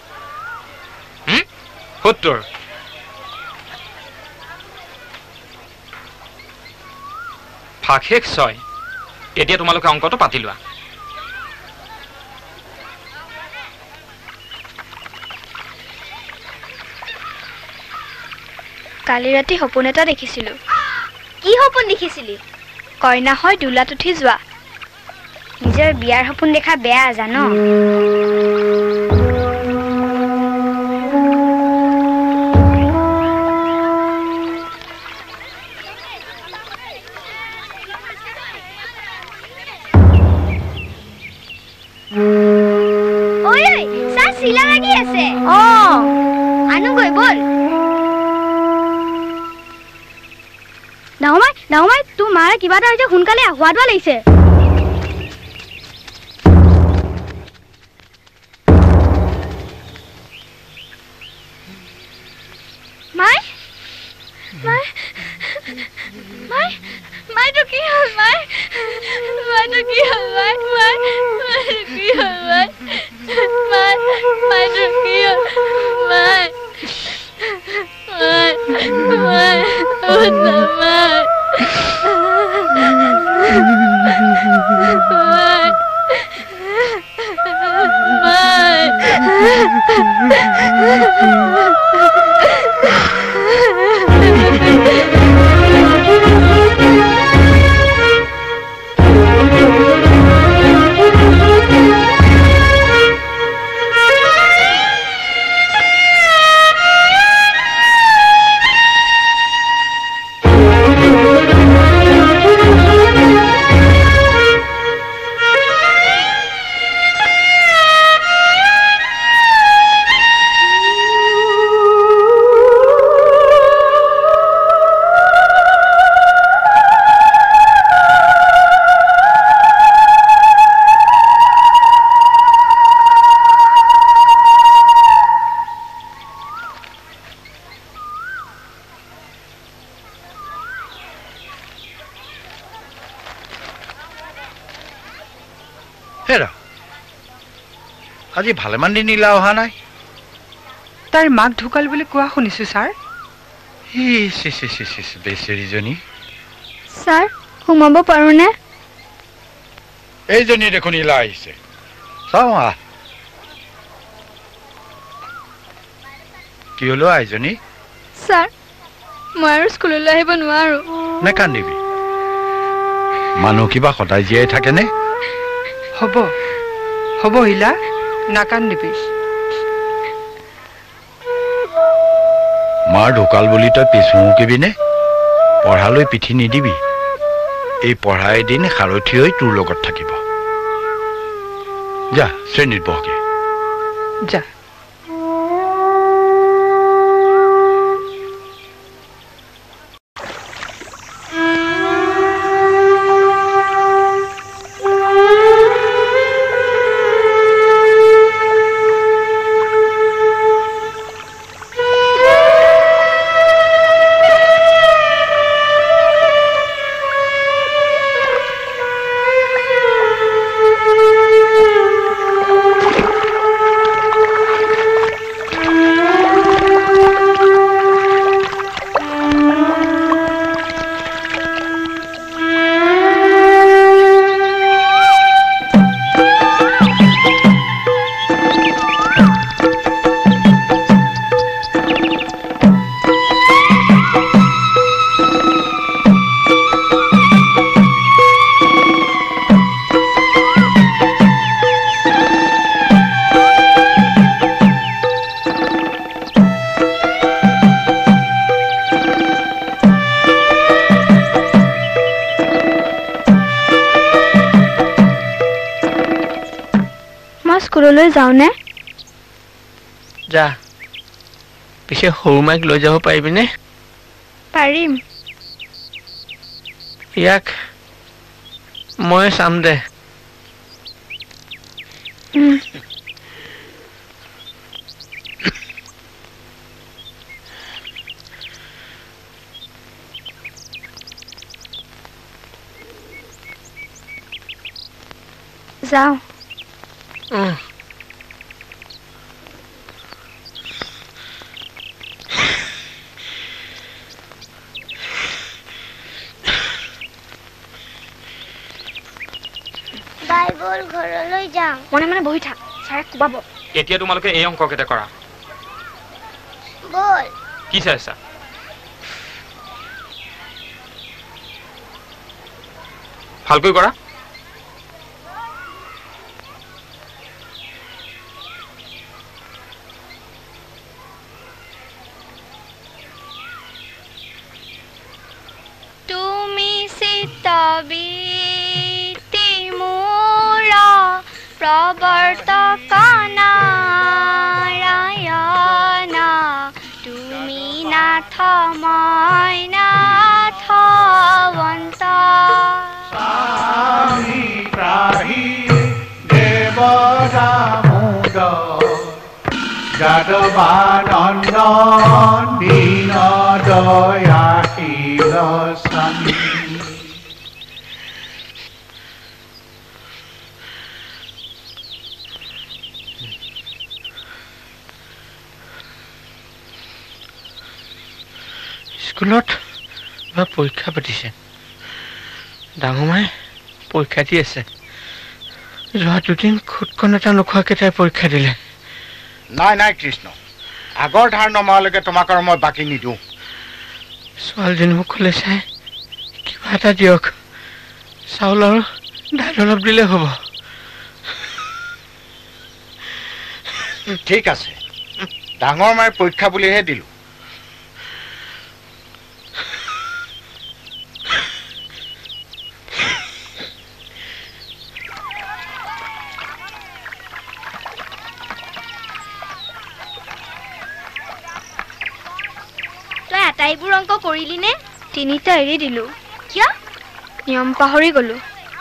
সত্তৰ ভাগ শেষ ছয় এতিয়া তোমালোকে অংকটো পাতি লোৱা কালি ৰাতি সপোন এটা দেখিছিলো কি সপোন দেখিছিলি কইনা হয় দুলাত উঠি যোৱা নিজৰ বিয়াৰ সপোন দেখা বেয়া জান ঐ ঐ সা চিলা লাগি আছে অ আনু গৈ বল ডাঙমাই ডাঙমাই তোৰ মাৰে কিবা এটা হৈছে সোনকালে আহুৱা দোৱা লাগিছে মাই মাই মাই মাই তো কি হ'ল মাই মাই তো কি হ'ল মাই মাই মাই কি হ'ল মাই মাই মাই তো কি হ'ল মাই মাই মাই মাই আজি ভালেমান দিন নীলা অহা নাই তাইৰ মাক ঢুকাল বুলি কোৱা শুনিছো ছাৰ বেচেৰীজনী ছাৰ সোমাব পাৰোনে এইজনী দেখোন নীলা আহিছে চাওঁ আহ কি হলো আইজনী ছাৰ মই আৰু স্কুললৈ আহিব নোৱাৰো নেকান্দিবি মানুহ কিবা সদায় জীয়াই থাকেনে হ'ব হ'ব ইলা নাকান্দিবি মাৰ ঢুকাল বুলি তই পিছ হুকিবিনে পঢ়ালৈ পিঠি নিদিবি এই পঢ়া এদিন সাৰথি হৈ তোৰ লগত থাকিব যা শ্ৰেণীত বহগে যা স্কুললৈ যাওনে যা পিছে সৰু মাইক লৈ যাব পাৰিবিনে পাৰিম ইয়াক মই চাম দে যাও বল ঘৰলৈ যাওঁ মনে মনে বহি থাক ছাৰে কোবাব এতিয়া তোমালোকে এই অংক কেইটা কৰা বল কি চাইছা ভালকৈ কৰা তুমি চিতবিতি মোৰ প্ৰৱৰ্তক নাৰায়ণ তুমি নাথ মই নাথৱন্ত স্বামী ত্ৰাহি দেৱ দামোদৰ যাদৱানন্দ দীন দয়াশীল স্বামী স্কুলত বা পৰীক্ষা পাতিছে ডাঙৰ মায়ে পৰীক্ষা দি আছে যোৱা দুদিন খুদকণ এটা নোখোৱাকৈ তাই পৰীক্ষা দিলে নাই নাই কৃষ্ণ আগৰ ধাৰ নমৰালৈকে তোমাক আৰু মই বাকী নিদিওঁ ছোৱালীজনী মুখলৈ চাই কিবা এটা দিয়ক চাউল আৰু দাইল অলপ দিলে হ'ব ঠিক আছে ডাঙৰ মায়ে পৰীক্ষা বুলিহে দিলোঁ আটাইবোৰ অংক কৰিলি নে তিনিটা এৰি দিলো কিয় নিয়ম পাহৰি গলো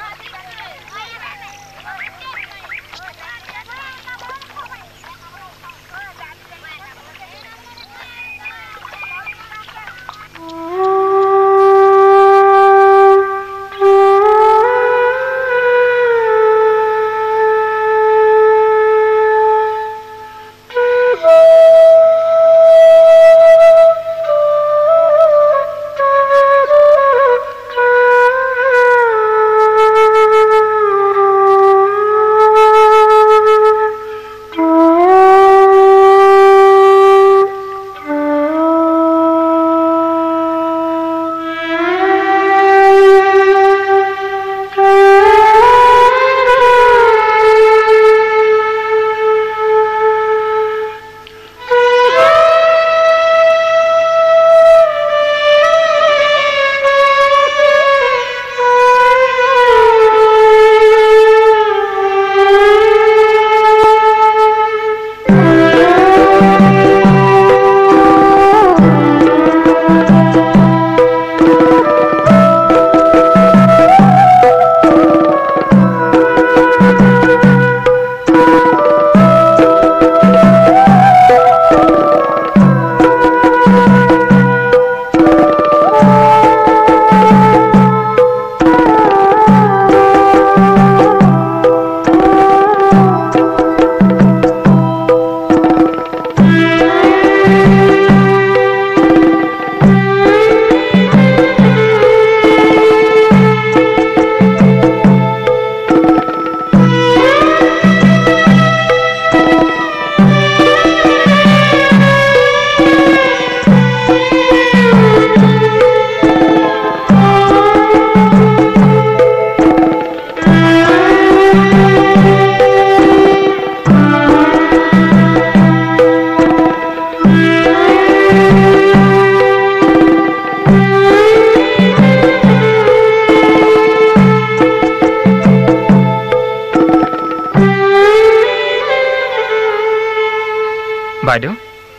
বাইদেউ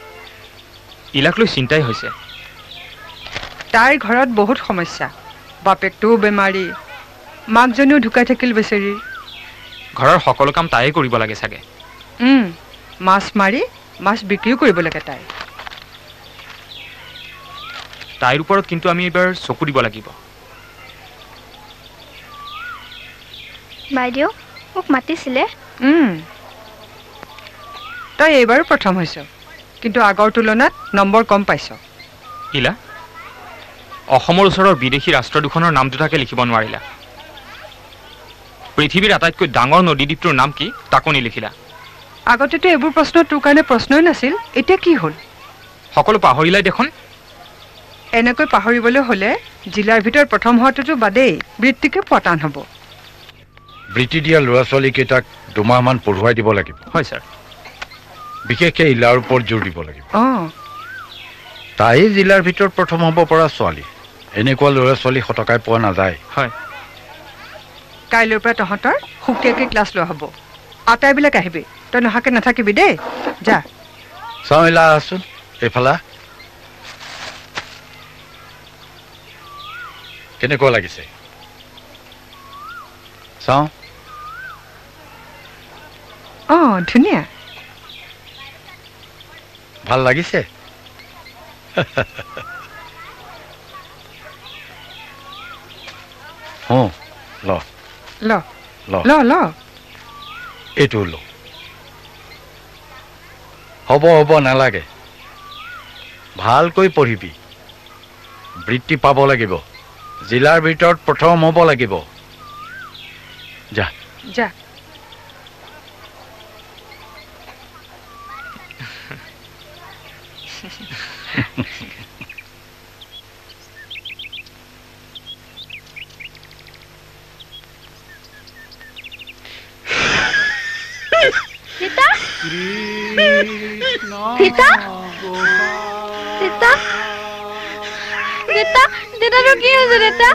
ইলাক লৈ চিন্তাই হৈছে তাইৰ ঘৰত বহুত সমস্যা বাপেকটোও বেমাৰী মাকজনীও ঢুকাই থাকিল বেচেৰি ঘৰৰ সকলো কাম তাই কৰিব লাগে চাগে উম মাছ মাৰি মাছ বিক্ৰীও কৰিব লাগে তাই তাইৰ ওপৰত কিন্তু আমি এবাৰ চকু দিব লাগিব বাইদেউ মোক মাতিছিলে উম তই এইবাৰো প্ৰথম হৈছ কিন্তু আগৰ তুলনাত নম্বৰ কম পাইছ ইলা অসমৰ ওচৰৰ বিদেশী ৰাষ্ট্ৰ দুখনৰ নাম দুটাকে লিখিব নোৱাৰিলা পৃথিৱীৰ আটাইতকৈ ডাঙৰ নদীদ্বীপটোৰ নাম কি তাকো নিলিখিলা আগতেতো এইবোৰ প্ৰশ্ন তোৰ কাৰণে প্ৰশ্নই নাছিল এতিয়া কি হ'ল সকলো পাহৰিলাই দেখোন এনেকৈ পাহৰিবলৈ হ'লে জিলাৰ ভিতৰত প্ৰথম হোৱাটোতো বাদেই বৃত্তিকে পতান হ'ব বৃত্তি দিয়া ল'ৰা ছোৱালীকেইটাক দুমাহমান পঢ়ুৱাই দিব লাগিব হয় ছাৰ বিশেষকৈ ইলাৰ ওপৰত জোৰ দিব লাগিব অঁ তাই জিলাৰ ভিতৰত প্ৰথম হ'ব পৰা ছোৱালী এনেকুৱা ল'ৰা ছোৱালী শতকাই পোৱা নাযায় হয় কাইলৈৰ পৰা তহঁতৰ সুকীয়াকৈ ক্লাছ লোৱা হ'ব আটাইবিলাক আহিবি তই নহাকে নাথাকিবি দেই যা চাওঁ ইলা আছোন এইফালে কেনেকুৱা লাগিছে চাওঁ অঁ ধুনীয়া ভাল লাগিছে হুঁ ল ল ল ল ল এইটো ল হ'ব হ'ব নালাগে ভালকৈ পঢ়িবি বৃত্তি পাব লাগিব জিলাৰ ভিতৰত প্ৰথম হ'ব লাগিব যা যা Sita? Sita? Sita? Sita? Sita তো কি হৈছে Sita?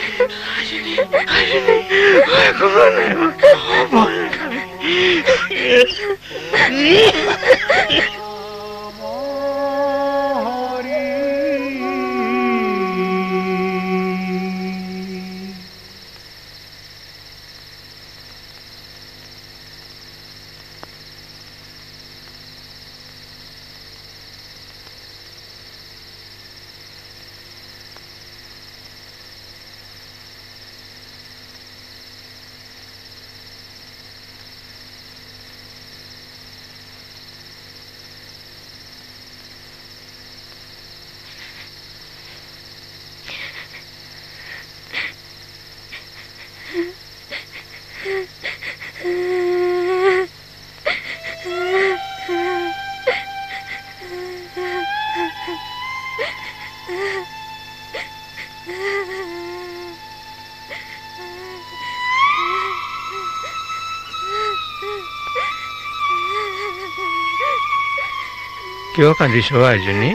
কিয় কান্দিছ আইজনী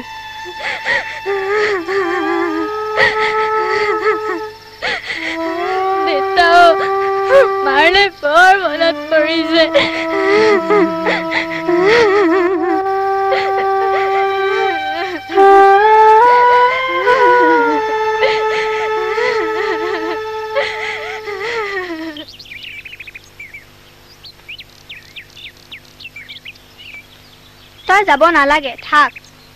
দেউতাও মাৰলে বৰ মনত পৰিছে তই যাব নালাগে থাক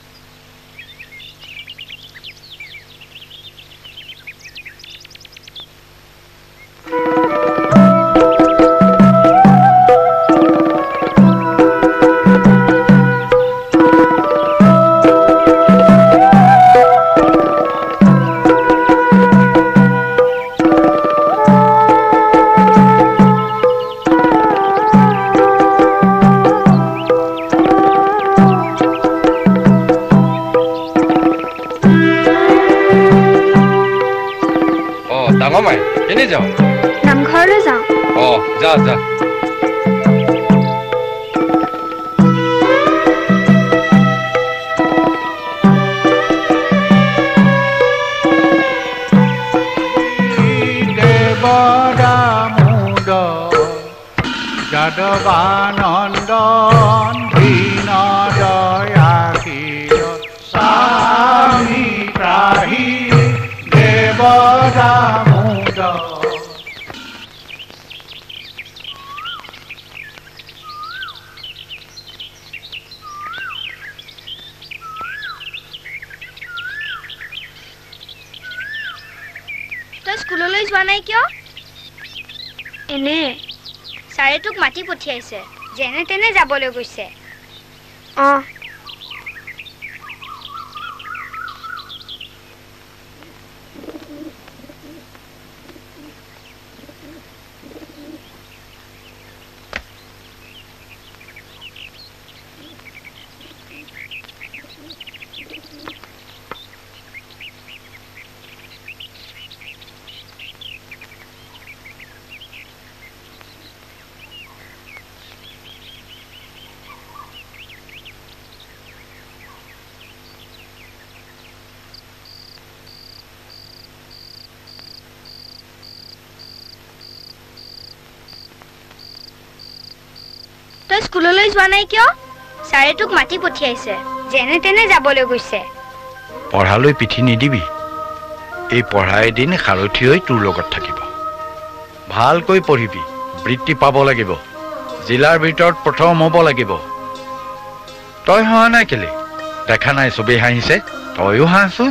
কেনে যাও নামঘৰলৈ যাওঁ অ যা যা দেৱদামোদ যাদৱানন্দন দীন দয়াশীল স্বামী ত্ৰাহি দেৱদামোদ তই স্কুললৈ যোৱা নাই কিয় এনে ছাৰে তোক মাতি পঠিয়াইছে যেনে তেনে যাবলৈ গৈছে অঁ তই স্কুললৈ যোৱা নাই কিয়? ছাৰে তোক মাতি পঠিয়াইছে, যেনে তেনে যাবলৈ কৈছে। পঢ়ালৈ পিঠি নিদিবি। এই পঢ়া এদিন সাৰথি হৈ তোৰ লগত থাকিব। ভালকৈ পঢ়িবি, বৃত্তি পাব লাগিব, জিলাৰ ভিতৰত প্ৰথম হ'ব লাগিব। তই হাঁহা নাই কেলে? দেখা নাই চবেই হাঁহিছে, তইও হাঁহচোন।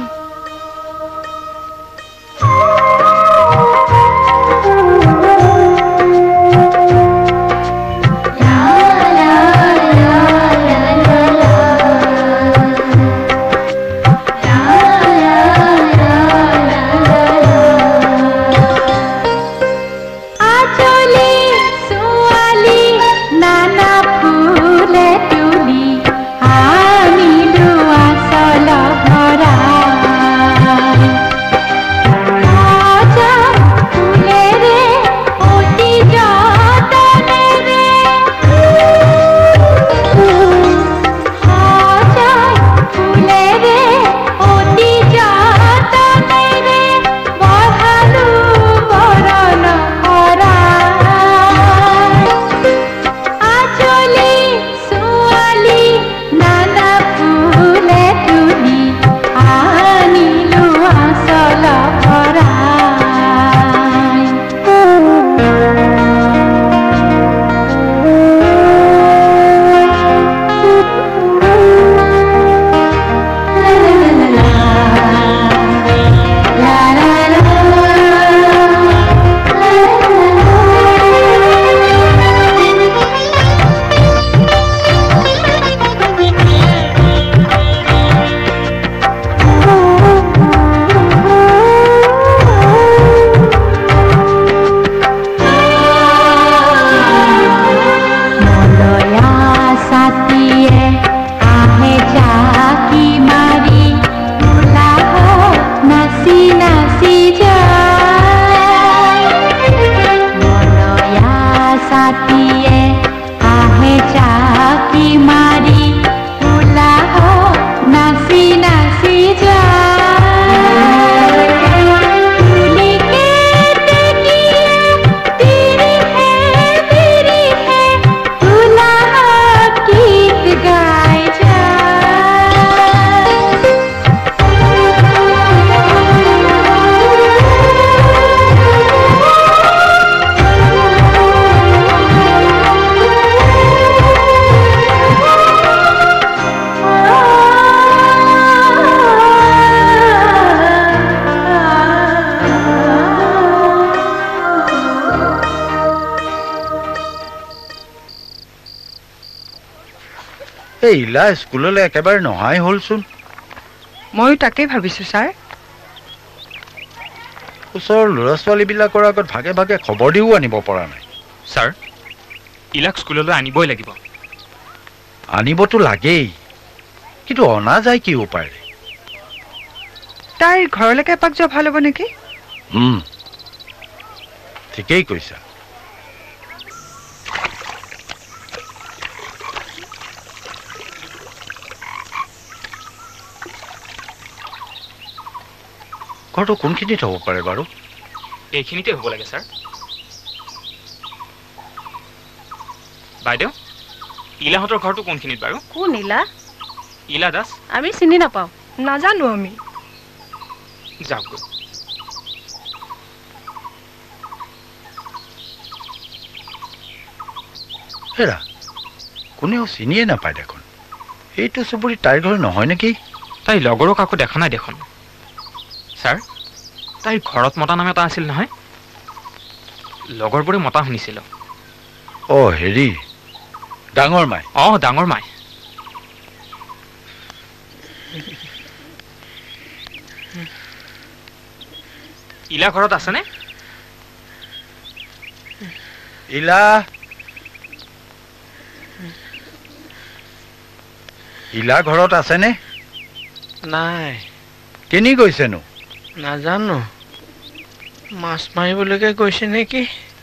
ইলা স্কুললৈ একেবাৰে নহাই হ'লচোন। ময়ো তাকেই ভাবিছো ছাৰ। ওচৰৰ ল'ৰা ছোৱালীবিলাকৰ আগত ভাগে ভাগে খবৰ দিও আনিব পৰা নাই। ছাৰ, ইলাক স্কুললৈ আনিবই লাগিব। আনিবতো লাগেই, কিন্তু অনা যায় কি উপায়েৰে? তাইৰ ঘৰলৈকে এপাক যোৱা ভাল হ'ব নেকি? ঠিকেই কৈছা। ঘৰটো কোনখিনিত হ'ব পাৰে বাৰু? এইখিনিতে হ'ব লাগে ছাৰ। বাইদেউ, ইলাহঁতৰ ঘৰটো কোনখিনিত বাৰু? কোন ইলা? ইলা দাস। আমি চিনি নাপাওঁ। নাজানো আমি। যাওক। হেৰা, কোনেও চিনিয়ে নাপায় দেখোন। এইটো চুবুৰী তাইৰ ঘৰ নহয় নেকি? তাই লগৰো কাকো দেখা নাই দেখোন। ছাৰ, তাইৰ ঘৰত মতা নাম এটা আছিল নহয়, লগৰবোৰে মতা শুনিছিলোঁ। অ' হেৰি, ডাঙৰ মাই। অঁ, ডাঙৰ মাই। ইলা ঘৰত আছেনে? ইলা ইলা ঘৰত আছেনে? নাই। কেনি গৈছেনো? নাজানো, মাছ মাৰিবলৈকে গৈছে নেকি।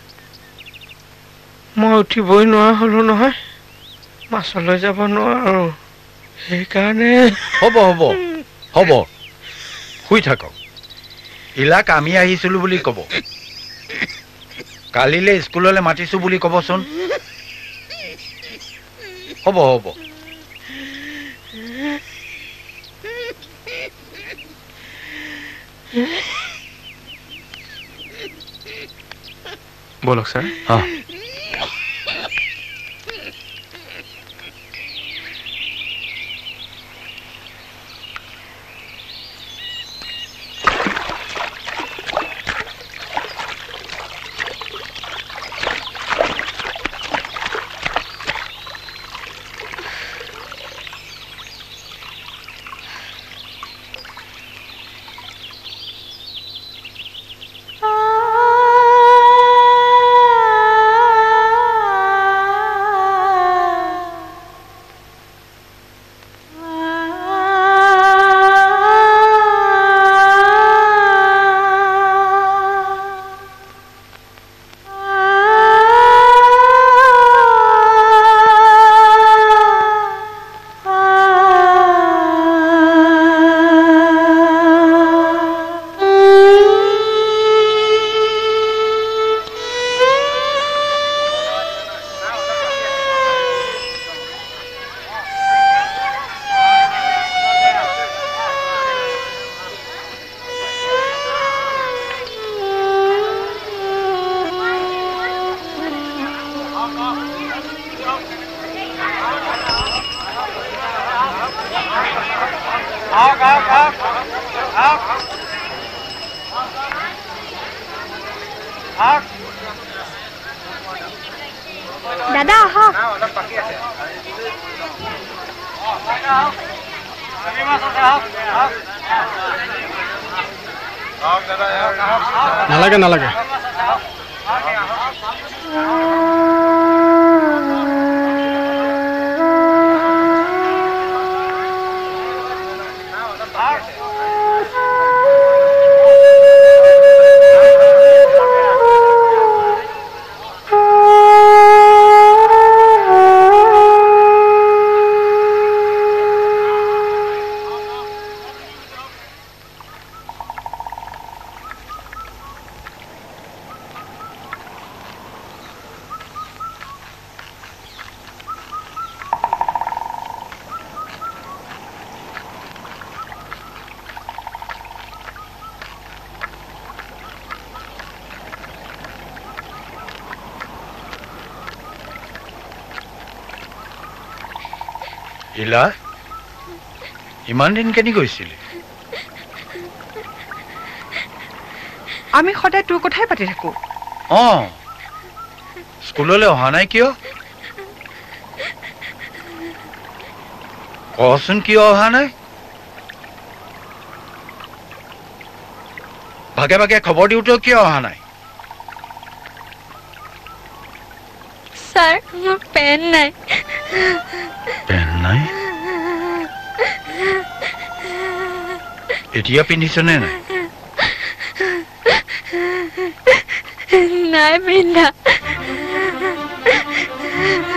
মই উঠিবই নোৱাৰা হলো নহয়, মাছলৈ যাব নোৱাৰো, সেইকাৰণে। হ'ব হ'ব হ'ব, শুই থাকক। ইলাক আমি আহিছিলো বুলি ক'ব। কালিলৈ স্কুললৈ মাতিছো বুলি ক'বচোন। হ'ব হ'ব বলক স্যার। হ্যাঁ দাদা আহক নালাগে নালাগে ইলা ইমান দিন কেনি গৈছিলি আমি সদায় তোৰ কথাই পাতি থাকো অঁ স্কুললৈ অহা নাই কিয় কচোন কিয় অহা নাই ভাগে ভাগে খবৰ দিওঁতেও কিয় অহা নাই স্যার মোৰ পেন নাই পেন নাই এতিয়া পিন্ধিছনে নাই নাই পিন্ধা